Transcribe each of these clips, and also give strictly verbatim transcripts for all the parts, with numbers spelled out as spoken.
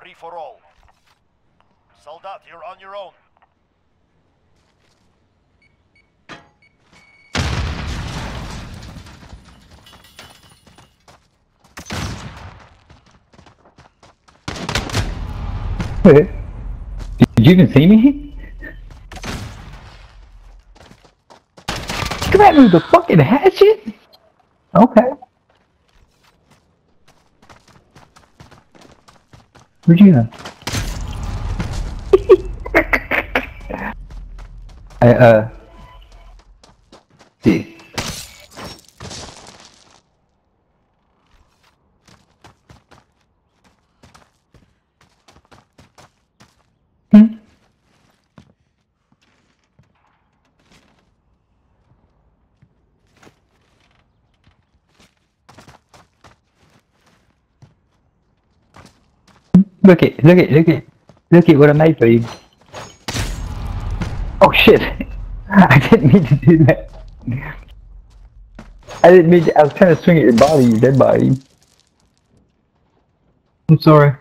free for all. Soldat, you're on your own. Did you even see me? Grab me with the fucking hatchet? Okay. Where'd you go? I, uh... See. Hmm? Look it, look it, look it. Look at what I made for you. Oh shit! I didn't mean to do that. I didn't mean to, I was trying to swing at your body, your dead body. I'm sorry.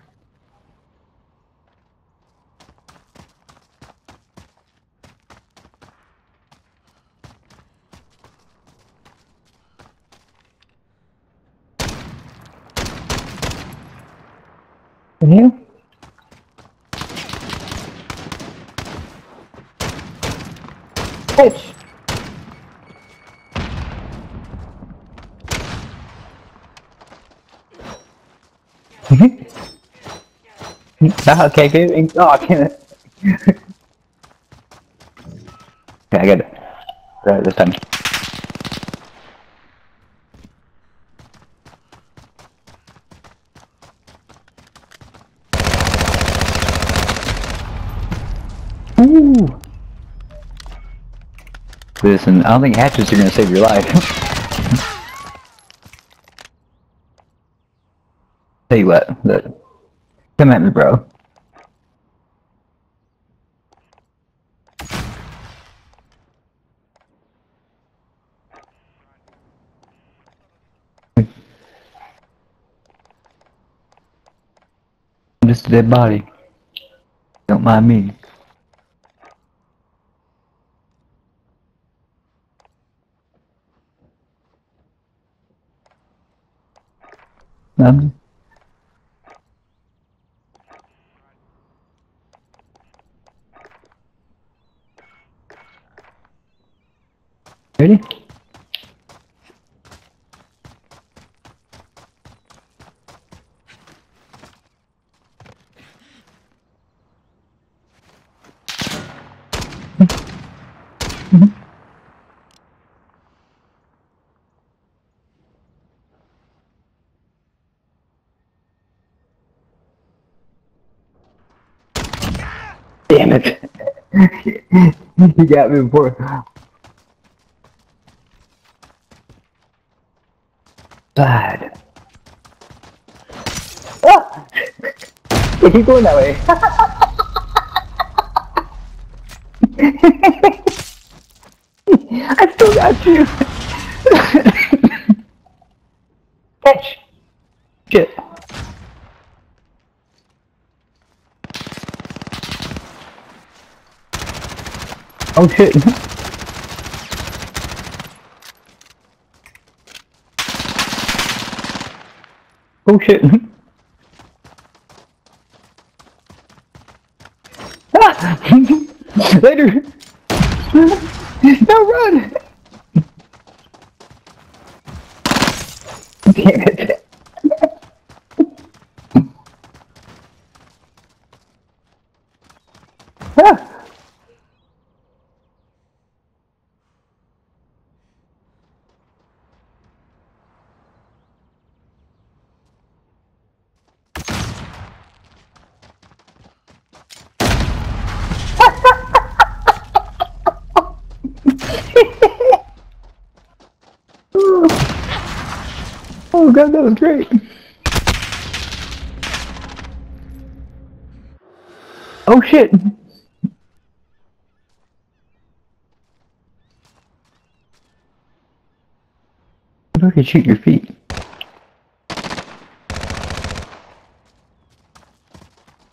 Can you? Bitch! No, okay, good. Oh, I can't. Okay, I got it. Right, this time. Ooh! Listen, I don't think hatchets are gonna save your life. Tell you what, look. Come at me, bro. I'm just a dead body. Don't mind me. Um, ready? Damn it! You got me before. Bad. Ah! Yeah, keep going that way. I still got you. Catch. Shit. Oh shit. Oh shit. Ah! Later. No, run. Damn it. Ah! Oh god, that was great. Oh shit. I can shoot your feet.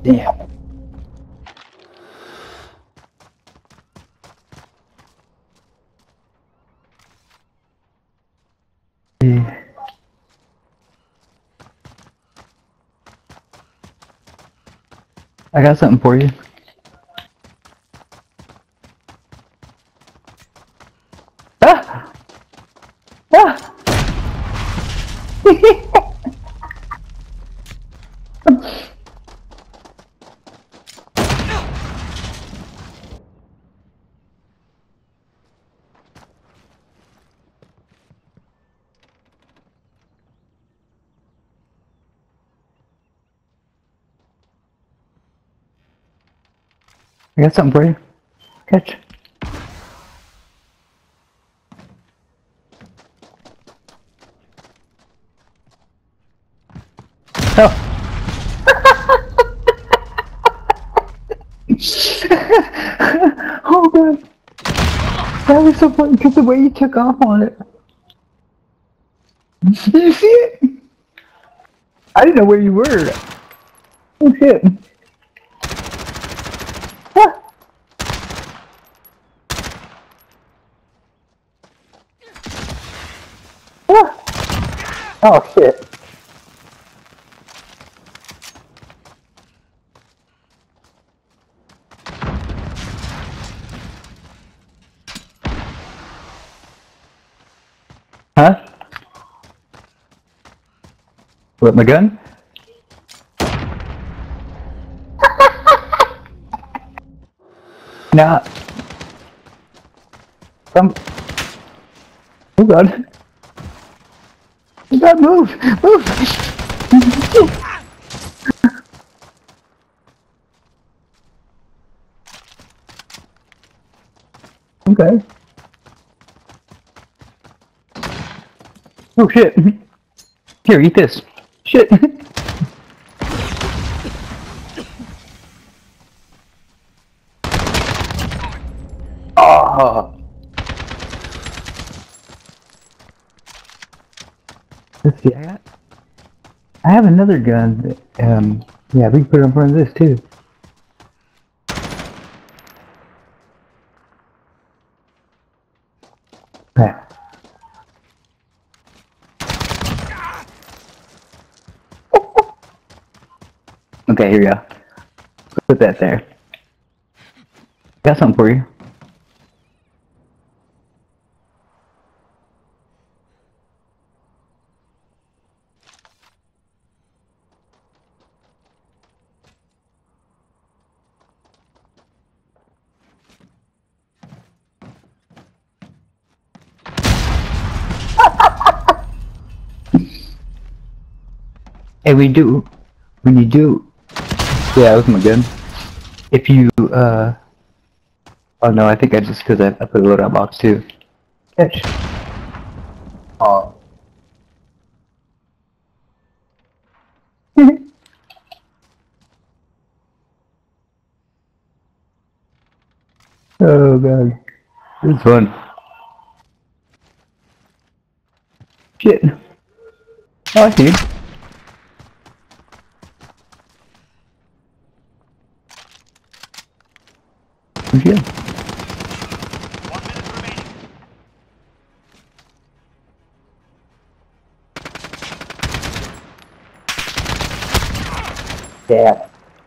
Damn. Yeah. I got something for you. Ah! Ah! I got something for you. Catch. Oh. Oh god. That was so funny because the way you took off on it. Did you see it? I didn't know where you were. Oh shit. Ah. Ah. Oh shit. Huh? What, my gun? Nah. Some. Oh god. Oh god, move! Move! Okay. Oh shit. Here, eat this. Shit. Oh. Let's see, I got. I have another gun that, um, yeah, we can put it in front of this too. Yeah. Okay, here we go. Put that there. Got something for you. Hey, we do. When you do. Yeah, that was my gun. If you, uh. Oh no, I think I just, because I, I put a loadout box too. Catch. Oh. Oh god. This is fun. Shit. Oh, I see you. Oh, shit. One minute remaining. Yeah.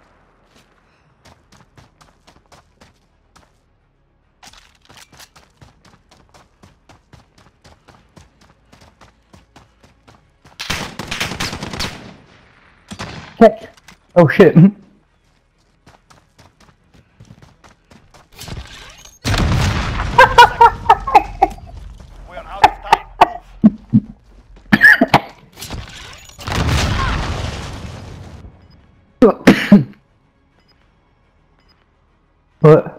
Catch. Oh shit. We are out of time. Move. What?